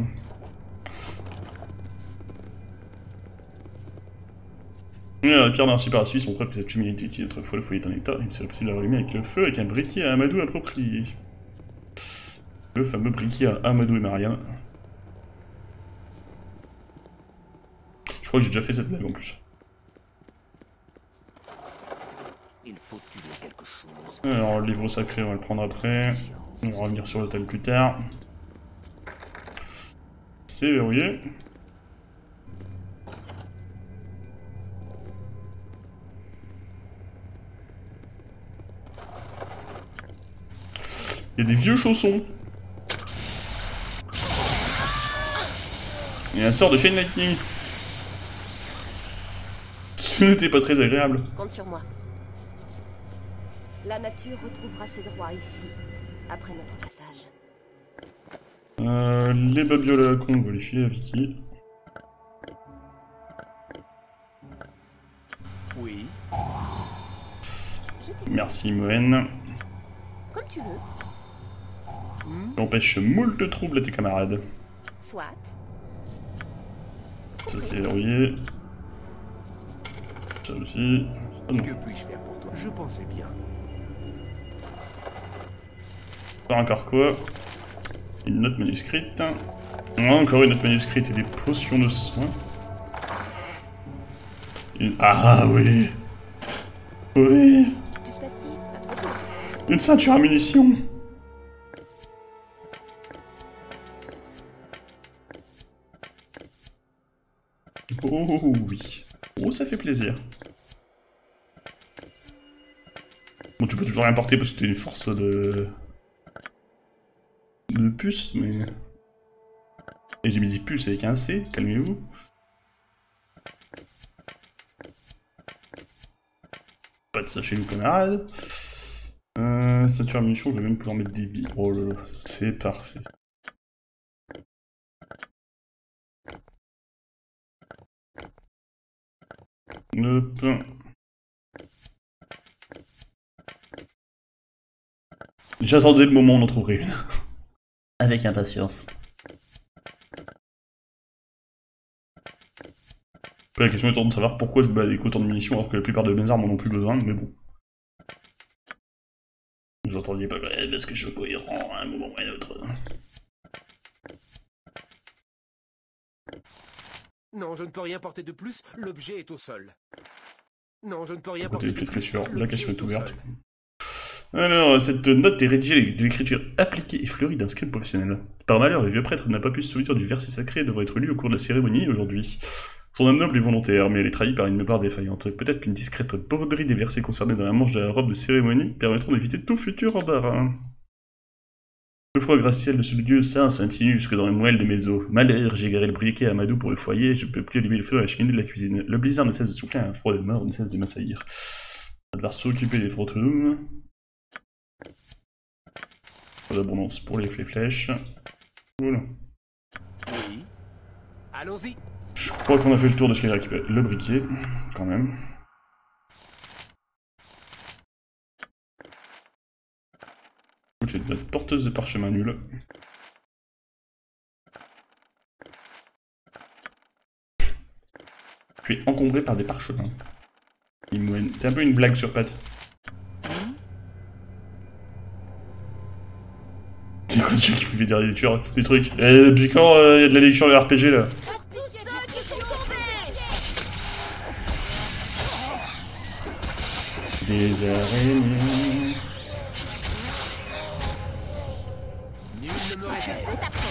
La pierre d'un super civil sont preuves que cette cheminée était utile autrefois, le foyer est en état, il serait possible de la rallumer avec le feu avec un briquet à Amadou approprié. Le fameux briquet à Amadou et Marianne. Je crois que j'ai déjà fait cette blague en plus. Il faut tuer quelque chose. Alors le livre sacré on va le prendre après. On va revenir sur l'hôtel plus tard. C'est verrouillé. Il y a des vieux chaussons. Il y a un sort de Chain Lightning. Ce n'était pas très agréable. Compte sur moi. La nature retrouvera ses droits ici, après notre passage. Les babioles à la con, on va les filer à Vicky. Oui. Merci Moen. Comme tu veux. Empêche moult troubles à tes camarades. Soit. Ça c'est verrouillé. Ça aussi. Ça non. Que puis-je faire pour toi? Je pensais bien. Pas encore quoi. Une note manuscrite. Encore une note manuscrite et des potions de soin. Ah oui. Oui. Que se passe-t-il? Pas trop tôt. Une ceinture à munitions. Oh oui. Oh ça fait plaisir. Bon tu peux toujours rien porter parce que t'es une force de puce mais... Et j'ai mis des puces avec un C, calmez-vous. Pas de ça chez nous, camarades. Ceinture à munitions, je vais même pouvoir mettre des billes. Oh là là, c'est parfait. Hop. J'attendais le moment où on en trouverait une. Avec impatience. Après, la question étant de savoir pourquoi je me bats avec autant de munitions alors que la plupart de mes armes en ont plus besoin, mais bon. Vous entendiez pas, parce que je suis cohérent à un moment ou à un autre. Non, je ne peux rien porter de plus, l'objet est au sol. Non, je ne peux rien porter de Peut-être plus. sur la question est au ouverte. sol. Alors, cette note est rédigée avec de l'écriture appliquée et fleurie d'un script professionnel. Par malheur, le vieux prêtre n'a pas pu se souvenir du verset sacré et devrait être lu au cours de la cérémonie aujourd'hui. Son âme noble est volontaire, mais elle est trahie par une mémoire défaillante. Peut-être qu'une discrète broderie des versets concernés dans la manche de la robe de cérémonie permettront d'éviter tout futur embarras. Le froid glacial de ce dieu saint s'insinue jusque dans les moelles de mes os. Malheur, j'ai garé le briquet à Amadou pour le foyer, je ne peux plus allumer le feu dans la cheminée de la cuisine. Le blizzard ne cesse de souffler, un froid de mort ne cesse de m'assaillir. On va devoir s'occuper des fantômes. Pas d'abondance pour les flèches. Voilà. Oui. Allons-y. Je crois qu'on a fait le tour de ce qu'il y a récupéré. Le briquet, quand même. J'ai notre porteuse de parchemin nulle. Je suis encombré par des parchemins. T'es un peu une blague sur pattes. C'est quoi ce qui fait dire des trucs? Et depuis quand y a de la lecture de RPG là? Pour tous ceux qui sont tombés! Des araignées. Nul ne me résiste.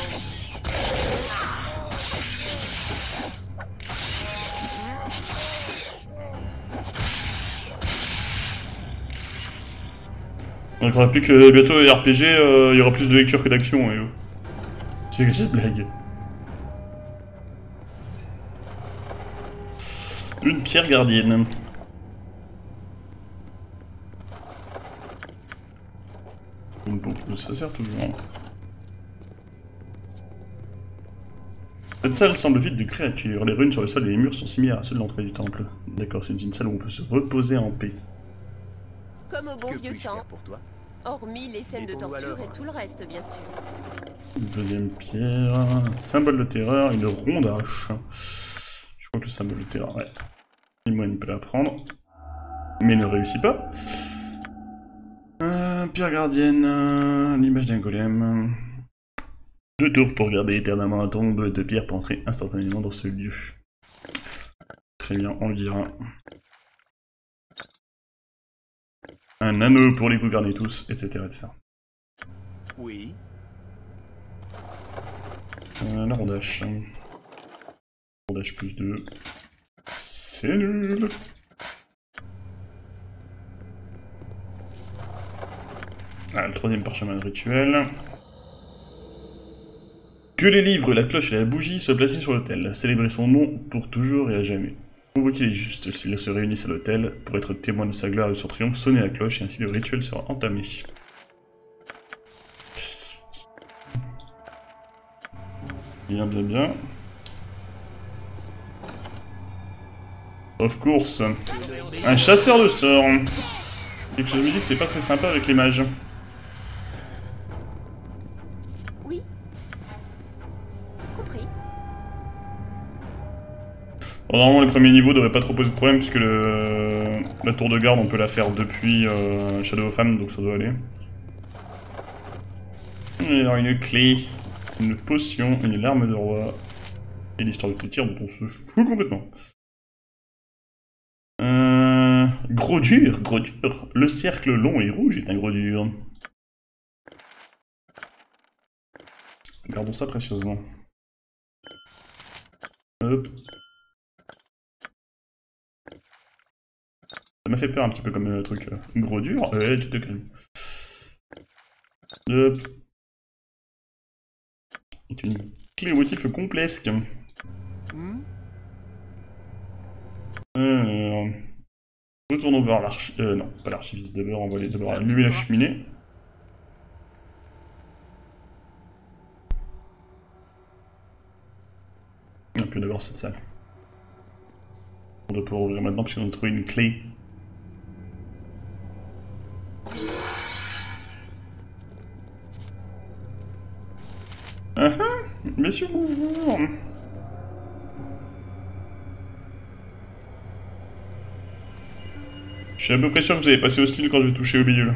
On ne croit plus que bientôt les RPG, il y aura plus de lecture que d'action. Et... C'est que cette blague. Une pierre gardienne. Une pompe, ça sert toujours. Cette salle semble vide de créatures. Les runes sur le sol et les murs sont similaires à ceux de l'entrée du temple. D'accord, c'est une salle où on peut se reposer en paix. Comme au bon Que vieux puis-je temps, faire pour toi? hormis les scènes de Mettons-nous à torture l'œuvre. et tout le reste, bien sûr. Deuxième pierre, un symbole de terreur, une ronde hache. Je crois que le symbole de terreur, ouais. Imoine peut la prendre, mais ne réussit pas. Pierre gardienne, l'image d'un golem. 2 tours pour garder éternellement la tombe de pierre pour entrer instantanément dans ce lieu. Très bien, on le dira. Un anneau pour les gouverner tous, etc. etc. Oui. La rondache. Rondache plus 2. C'est nul. Ah, le troisième parchemin de rituel. Que les livres, la cloche et la bougie soient placés sur l'autel. Célébrer son nom pour toujours et à jamais. Convoquer les justes s'ils se réunissent à l'autel pour être témoins de sa gloire et de son triomphe, sonner la cloche et ainsi le rituel sera entamé. Bien, bien, bien. Of course. Un chasseur de sorts. Et que je me dis que c'est pas très sympa avec les mages. Oui. Compris. Bon, normalement, les premiers niveaux devraient pas trop poser de problème puisque la tour de garde, on peut la faire depuis Shadow of Am, donc ça doit aller. Et alors, une clé, une potion, une larme de roi et l'histoire de tir dont on se fout complètement. Gros dur, gros dur. Le cercle long et rouge est un gros dur. Gardons ça précieusement. Hop. Ça m'a fait peur un petit peu comme truc. Gros dur. Tu te calmes. Hop. C'est une Clé au motif complesque. Retournons vers non, pas l'archiviste d'abord, on va aller d'abord allumer la cheminée. Et puis d'abord cette salle. On doit pouvoir ouvrir maintenant puisqu'on a trouvé une clé. Ah ah, messieurs, bonjour. Je suis à peu près sûr que vous avez passé hostile quand j'ai touché au bidule.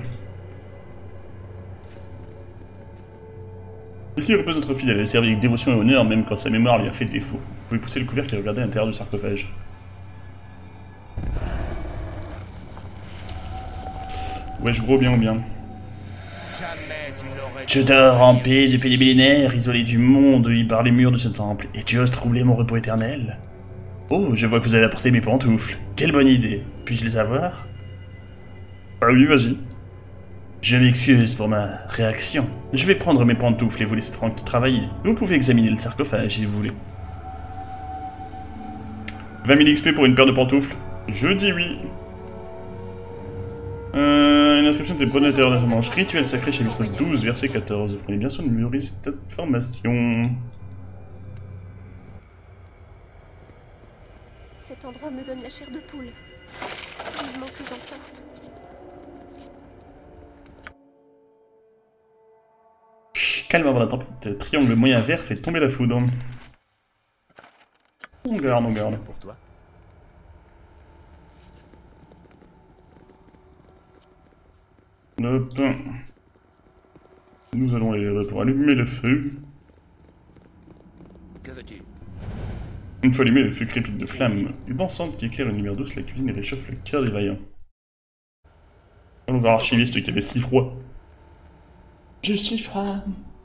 Ici repose notre fidèle, elle a servi avec dévotion et honneur, même quand sa mémoire lui a fait défaut. Vous pouvez pousser le couvercle et regarder l'intérieur du sarcophage. Wesh gros, bien ou bien. Je dors en paix depuis des millénaires, isolé du monde, par les murs de ce temple, et tu oses troubler mon repos éternel? Oh, je vois que vous avez apporté mes pantoufles. Quelle bonne idée. Puis-je les avoir? Ah oui, vas-y. Je m'excuse pour ma réaction. Je vais prendre mes pantoufles et vous laisser tranquille travailler. Vous pouvez examiner le sarcophage si vous voulez. 20 000 XP pour une paire de pantoufles? Je dis oui. Une inscription de tes pronateurs de manche. Rituel sacré chapitre 12, verset 14. Vous prenez bien soin de mémoriser cette information. Cet endroit me donne la chair de poule. Vivement que j'en sorte. Chut, calme avant la tempête. Triangle moyen vert fait tomber la foudre. On garde, on garde. Pour toi. Hop. Nous allons aller pour allumer le feu. Que veux-tu? Une fois allumé, le feu crépite de flammes dansantes qui éclaire une lumière douce, la cuisine et réchauffe le cœur des vaillants. Allons voir l'archiviste qui avait si froid. Je suis froid.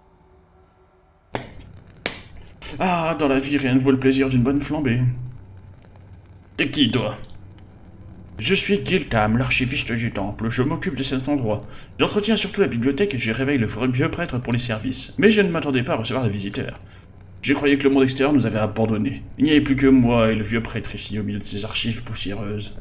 Ah, dans la vie, rien ne vaut le plaisir d'une bonne flambée. T'es qui, toi? Je suis Giltam, l'archiviste du temple. Je m'occupe de cet endroit. J'entretiens surtout la bibliothèque et je réveille le vieux prêtre pour les services. Mais je ne m'attendais pas à recevoir des visiteurs. Je croyais que le monde extérieur nous avait abandonnés. Il n'y avait plus que moi et le vieux prêtre ici au milieu de ces archives poussiéreuses.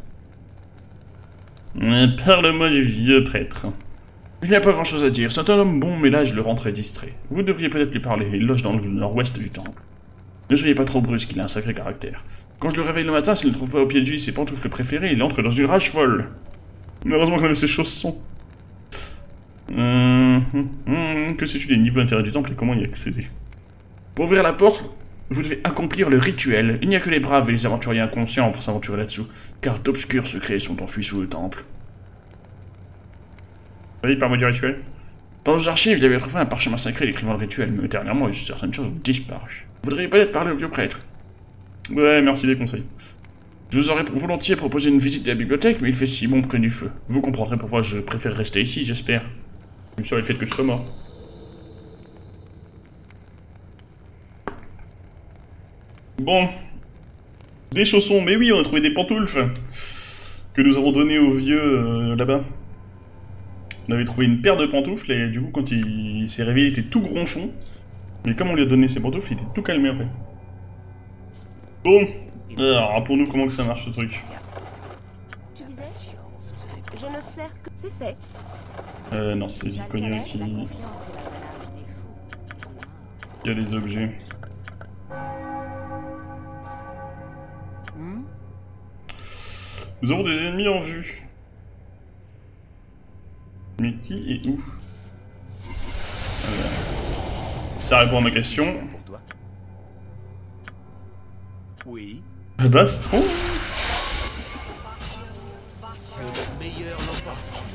Parle-moi du vieux prêtre. Il n'y a pas grand-chose à dire. C'est un homme bon, mais là je le rends très distrait. Vous devriez peut-être lui parler. Il loge dans le nord-ouest du temple. Ne soyez pas trop brusque, il a un sacré caractère. Quand je le réveille le matin, s'il ne trouve pas au pied du lit ses pantoufles préférées, il entre dans une rage folle. Heureusement qu'on a ses chaussons. Que sais-tu des niveaux inférieurs du temple et comment y accéder? Pour ouvrir la porte, vous devez accomplir le rituel. Il n'y a que les braves et les aventuriers inconscients pour s'aventurer là-dessous, car d'obscurs secrets sont enfuis sous le temple. Vas-y, parle-moi du rituel. Dans nos archives, il y avait autrefois un parchemin sacré décrivant le rituel, mais dernièrement, certaines choses ont disparu. Vous devriez peut-être parler au vieux prêtre. Ouais, merci des conseils. Je vous aurais volontiers proposé une visite de la bibliothèque, mais il fait si bon près du feu. Vous comprendrez pourquoi je préfère rester ici, j'espère. Même sur le fait que je sois mort. Bon. Des chaussons, mais oui, on a trouvé des pantoufles que nous avons données au vieux là-bas. On avait trouvé une paire de pantoufles et du coup quand il s'est réveillé il était tout gronchon. Mais comme on lui a donné ses pantoufles, il était tout calmé après. Bon, alors rappelons-nous comment que ça marche ce truc. Tu disais? Je ne sers que... C'est fait. Non, c'est Viconia qui... Il y a les objets. Nous avons des ennemis en vue. Mais qui et où? Ça répond à ma question. Pour toi. Oui. Bastron. Le meilleur l'emporte.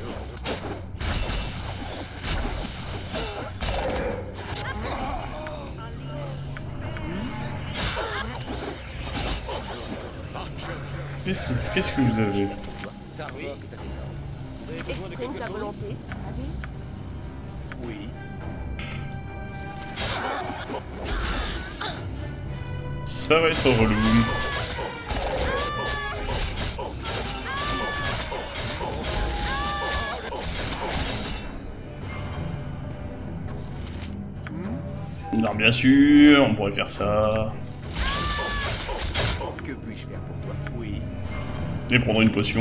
Qu'est-ce que vous avez? Ça oui. Exprime ta volonté. Oui. Ça va être relou. Non, bien sûr, on pourrait faire ça. Que puis-je faire pour toi? Oui. Et prendre une potion.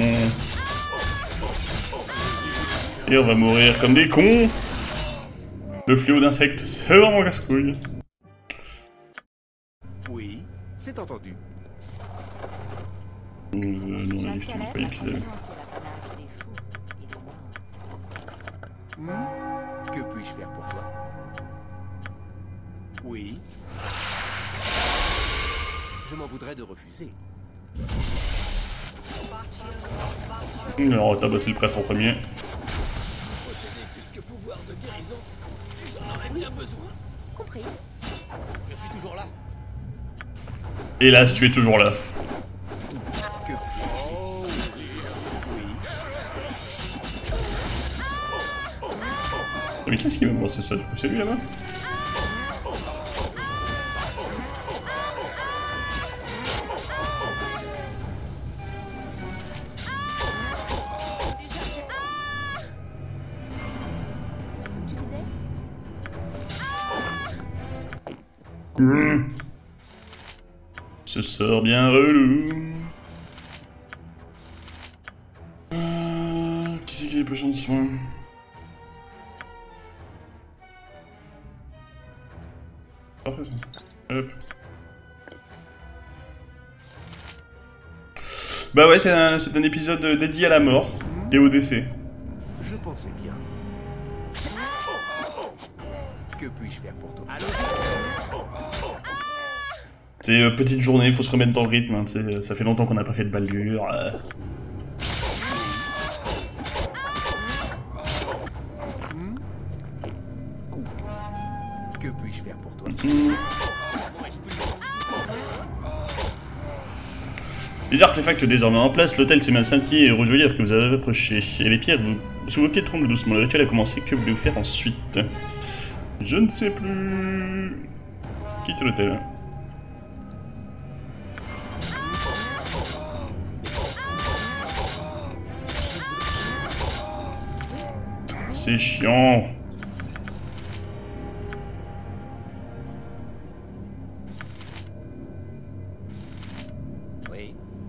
Et on va mourir comme des cons. Le fléau d'insectes, c'est vraiment casse-couille. Oui, c'est entendu. Dans la liste, il fallait qu'ils avaient. Que puis-je faire pour toi? Oui. Je m'en voudrais de refuser. Alors, on va tabasser le prêtre en premier. Quelques pouvoirs de guérison. J'en aurais bien besoin. Compris. Je suis toujours là. Hélas, tu es toujours là. Que puis-je? Oh, oui. Mais qu'est-ce qui m'a lancé ça? C'est lui là-bas? Tu disais? Ce sort bien relou. Qui c'est qui a les potions de soin? Parfait ça. Hop. Bah ouais, c'est un épisode dédié à la mort et au décès. Je pensais bien. Que puis-je faire pour toi? C'est petite journée, faut se remettre dans le rythme, hein, ça fait longtemps qu'on n'a pas fait de Baldur. Que puis-je faire pour toi? Les artefacts désormais en place, l'hôtel s'est mis à scintiller et rejoillir que vous avez approché. Et les pierres sous vos pieds tremblent doucement. Le rituel a commencé, que voulez-vous faire ensuite? Je ne sais plus. Quitte l'hôtel. C'est chiant. Oui.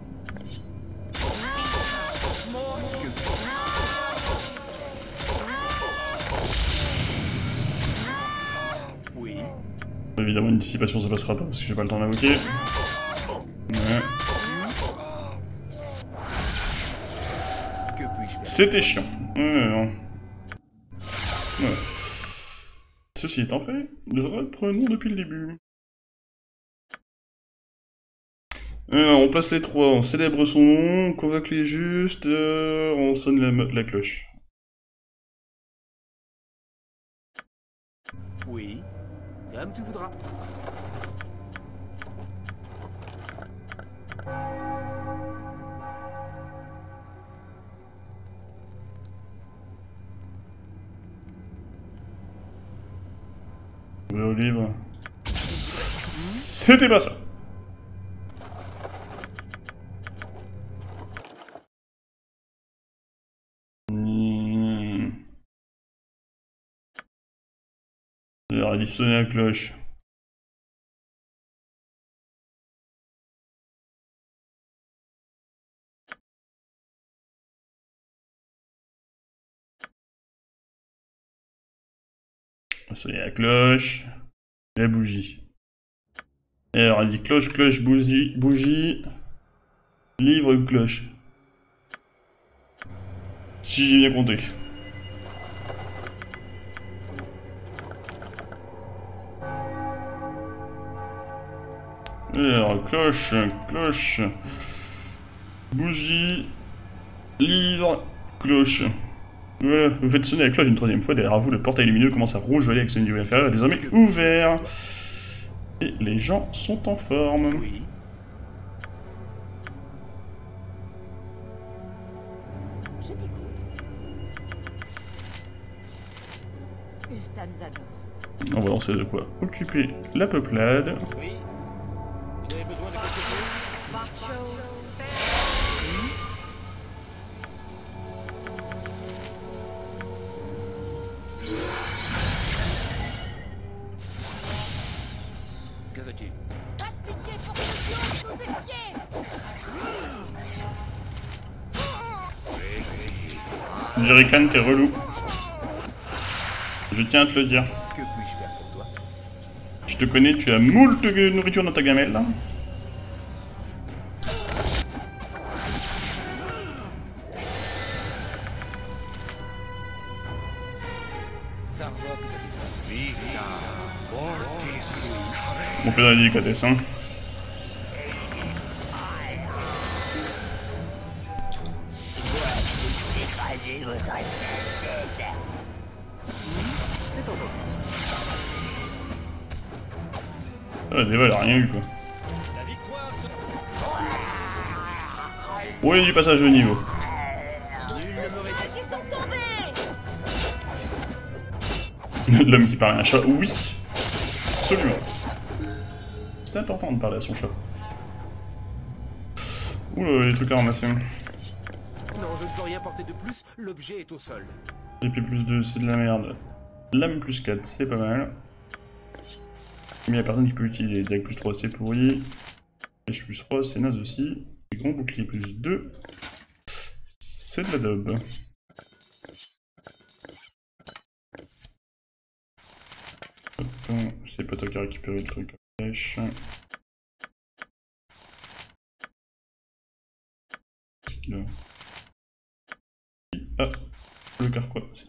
Oui. Évidemment, une dissipation ça passera pas parce que j'ai pas le temps d'invoquer. Ouais. Que puis-je faire? C'était chiant. Ouais. Ceci étant fait, reprenons depuis le début. On passe les trois, on célèbre son nom, on convoque les justes, on sonne la cloche. Oui. Comme tu voudras. Le livre. C'était pas ça. Alors, il dit sonner la cloche. Sonner la cloche. La bougie. Et alors, il dit cloche, cloche, bougie, livre, cloche. Si j'ai bien compté. Alors, cloche, cloche, bougie, livre, cloche. Voilà, vous faites sonner la cloche une troisième fois, derrière vous, le portail lumineux commence à rougeoyer avec son niveau inférieur, est désormais ouvert. Et les gens sont en forme. Oui. Je t'écoute. Ustan Zadost. On va lancer de quoi occuper la peuplade. Oui. Vous avez besoin de quelque chose? Jerrycan, t'es relou. Je tiens à te le dire. Que puis-je faire pour toi? Je te connais, tu as moult de nourriture dans ta gamelle, là. Sarvok de On fait dans la délicatesse, hein. C'est entendu. Ah, Deva, elle a rien eu, quoi. la victoire se... Oui, du passage de niveau. Nul ne me résiste. Qui sont tombés? L'homme qui parle à un chat, oui. Absolument. C'est important de parler à son chat. Oula, les trucs à ramasser. Non, je ne peux rien porter de plus, l'objet est au sol. Épée plus 2, c'est de la merde. Lame plus 4, c'est pas mal. Mais y'a personne qui peut l'utiliser. Dague plus 3, c'est pourri. Flèche plus 3, c'est naze aussi. Et grand bouclier plus 2, c'est de la daube. C'est pas toi qui a récupéré le truc à flèche. Qu'est-ce qu'il a? Ah, le carquois, c'est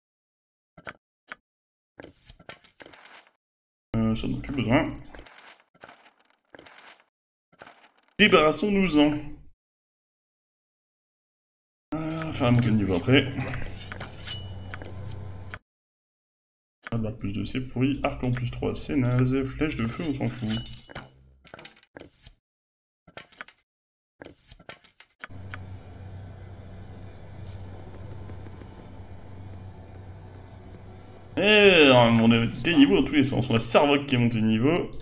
ça n'a plus besoin. Débarrassons-nous-en. Faire la montée de niveau après. Barre plus 2 c'est pourri, arc en plus 3 c'est naze, flèche de feu on s'en fout. Et on a des niveaux dans tous les sens, on a Sarvok qui est monté de niveau.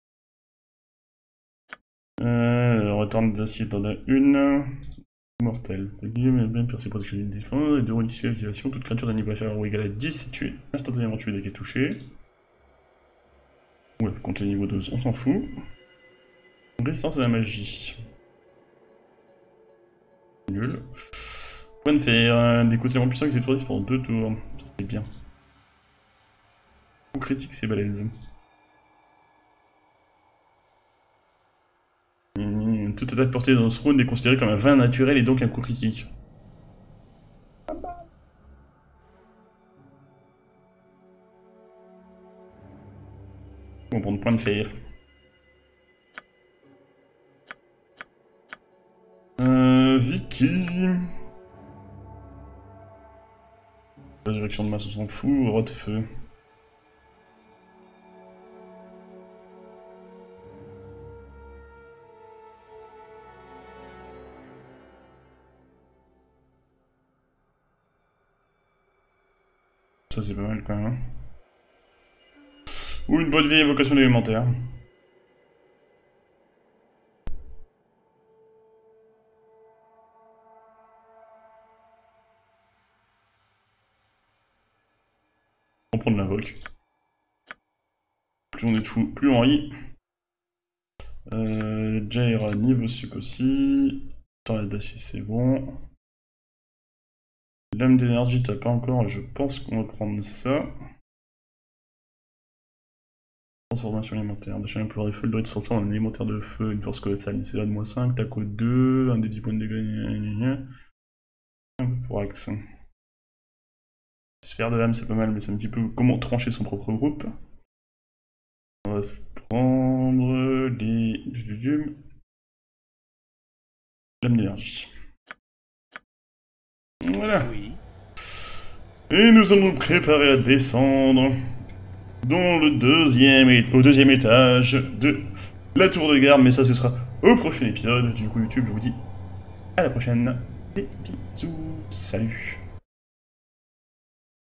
Retourne d'acier t'en as une. Mortel. Bien percé protection d'une défense, et de renisifie l'activation, toute créature d'un niveau inférieur ou égal à 10 si tuée. Instantanément tuée dès qu'elle est touchée. Ouais, contre le niveau 2, on s'en fout. Résistance à la magie. Nul. Point de fer, des coups tellement puissants qu'ils étourdissent pendant 2 tours. Ça c'est bien. Coup critique, c'est balèze. Toute attaque portée dans ce round est considérée comme un vin naturel et donc un coup critique. On va prendre point de fer. Vicky. Résurrection de masse, on s'en fout. Rot de feu. Ça c'est pas mal quand même. Ou une bonne vieille évocation élémentaire. On prend de l'invoque. Plus on est de fou, plus on rit. Jaira niveau sup aussi. Temps d'acier c'est bon. Lame d'énergie t'as pas encore, je pense qu'on va prendre ça. Transformation élémentaire. D'achat un pouvoir de feu, le droit de se transformer en un élémentaire de feu, une force colossale. C'est là de -5, taco 2, un des 10 points de dégâts. Un peu pour axe. Sphère de l'âme c'est pas mal, mais c'est un petit peu comment trancher son propre groupe. On va se prendre les... Lame d'énergie. Voilà. Oui. Et nous allons nous préparer à descendre dans le au deuxième étage de la tour de garde, mais ça ce sera au prochain épisode. Du coup YouTube, je vous dis à la prochaine. Des bisous, salut.